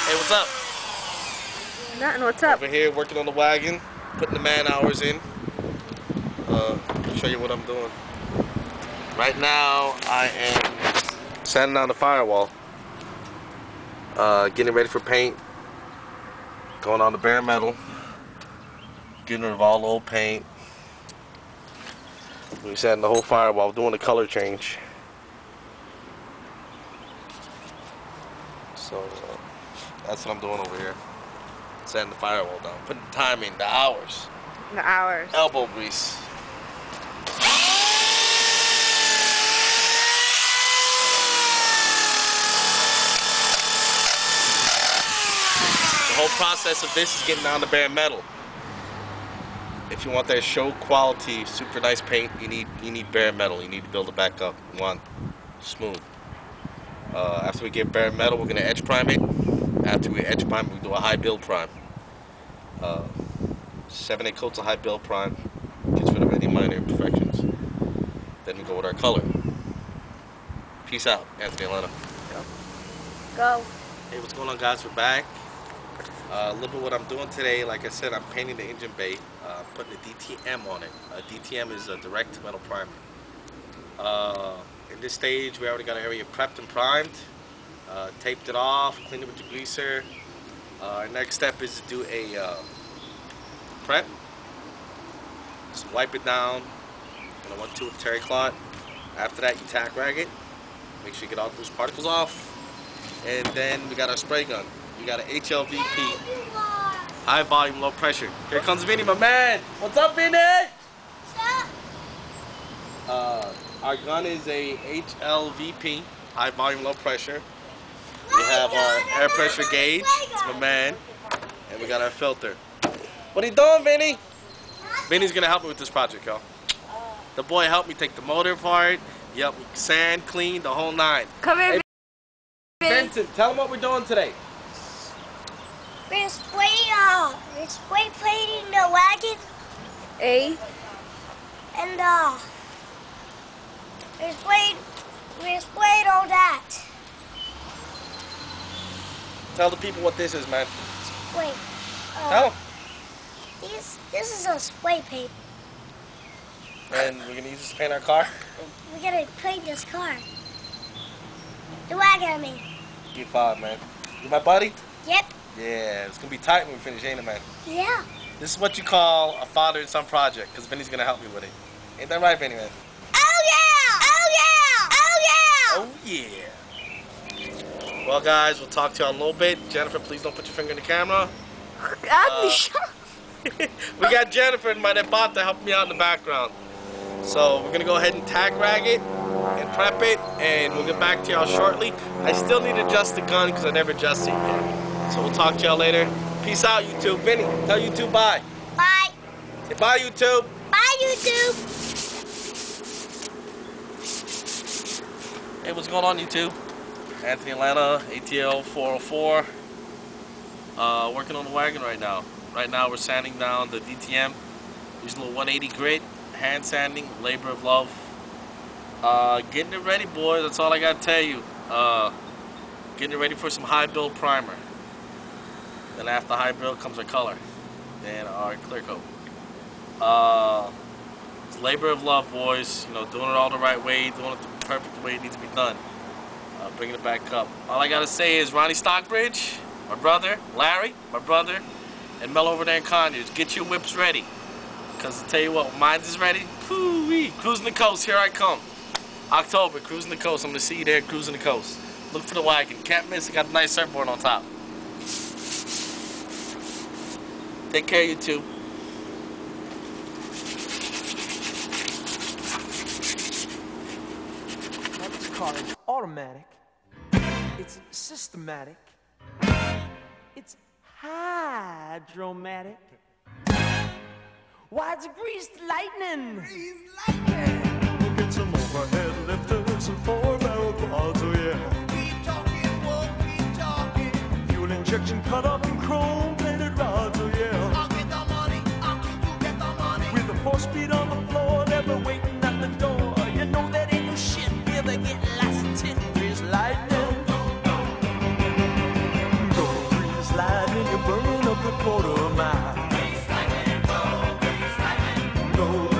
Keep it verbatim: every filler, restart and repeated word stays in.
Hey, what's up? Nothing. What's up? Over here working on the wagon, putting the man hours in. Uh, I'll show you what I'm doing. Right now, I am sanding down the firewall, uh, getting ready for paint, going on the bare metal, getting rid of all the old paint. We're sanding the whole firewall, doing the color change. So uh, that's what I'm doing over here. Sanding the firewall down, putting the time in, the hours. The hours. Elbow grease. The whole process of this is getting down the bare metal. If you want that show quality, super nice paint, you need you need bare metal. You need to build it back up. You want smooth. Uh, after we get bare metal, we're gonna edge prime it. After we edge prime, we do a high build prime. Uh, seven, eight coats of high build prime gets rid of any minor imperfections. Then we go with our color. Peace out, Anthony Atlanta. Go. Go. Hey, what's going on, guys? We're back. Uh, a little bit what I'm doing today. Like I said, I'm painting the engine bay, uh, putting a D T M on it. A D T M is a direct metal primer. Uh, in this stage, we already got our area prepped and primed. Uh, taped it off, cleaned it with the greaser. Uh, our next step is to do a uh, prep. Just wipe it down. And I want to with terry cloth. After that, you tack rag it. Make sure you get all those particles off. And then we got our spray gun. We got an H L V P, high volume, low pressure. Here comes Vinny, my man. What's up, Vinny? What's up? Uh, our gun is a H L V P, high volume, low pressure. We have our air pressure gauge, it's my man, and we got our filter. What are you doing, Vinny? Vinny's gonna help me with this project, y'all. The boy helped me take the motor apart. He helped me sand, clean, the whole nine. Come here, hey, Vincent, tell him what we're doing today. We're spray, uh, we're spray painting the wagon. A. And, uh, we're spraying, we're spraying all that. Tell the people what this is, man. Spray. Uh, Tell them. This, this is a spray paint. And we're gonna use this to paint our car? We're gonna paint this car. The wagon, I mean. G five, man. You my buddy? Yep. Yeah, it's gonna be tight when we finish, ain't it, man? Yeah. This is what you call a father and son project, because Vinny's gonna help me with it. Ain't that right, Vinny, man? Oh yeah! Oh yeah! Oh yeah! Oh yeah! Well, guys, we'll talk to you in a little bit. Jennifer, please don't put your finger in the camera. Uh, we got Jennifer and my depot to help me out in the background. So we're gonna go ahead and tack rag it and prep it, and we'll get back to y'all shortly. I still need to adjust the gun because I never adjusted it yet. So we'll talk to y'all later. Peace out, YouTube. Vinny, tell YouTube bye. Bye. Say bye, YouTube. Bye, YouTube. Hey, what's going on, YouTube? Anthony Atlanta, A T L four oh four. Uh, working on the wagon right now. Right now we're sanding down the D T M. Using a little one eighty grit, hand sanding, labor of love. Uh, getting it ready, boys. That's all I gotta tell you. Uh, getting it ready for some high build primer. Then after high build comes our color, then our clear coat. Uh, it's labor of love, boys. You know, doing it all the right way, doing it the perfect way it needs to be done. Uh, bringing it back up. All I gotta say is Ronnie Stockbridge, my brother, Larry, my brother, and Mel over there in Conyers, get your whips ready. Cause I tell you what, when mine is ready, whoo-wee, cruising the coast, here I come. October, cruising the coast. I'm gonna see you there, cruising the coast. Look for the wagon. Can't miss it. Got a nice surfboard on top. Take care, you two. Now this car is automatic. It's systematic. It's hydromatic. Why, it's greased lightning. Greased lightning. We'll get some overhead lifters and four-barrel quads, oh yeah. Keep talking, won't keep talking. Fuel injection cut up in chrome-plated rods, oh yeah. I'll get the money, I'll keep you get the money. With a four-speed on the floor, never waiting at the door. You know that ain't no shit, never get lots of tin. Greased lightning. Go know